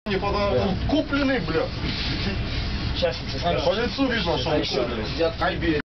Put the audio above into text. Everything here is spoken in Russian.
не он купленный, бля. Сейчас, По лицу видно, что он купленный.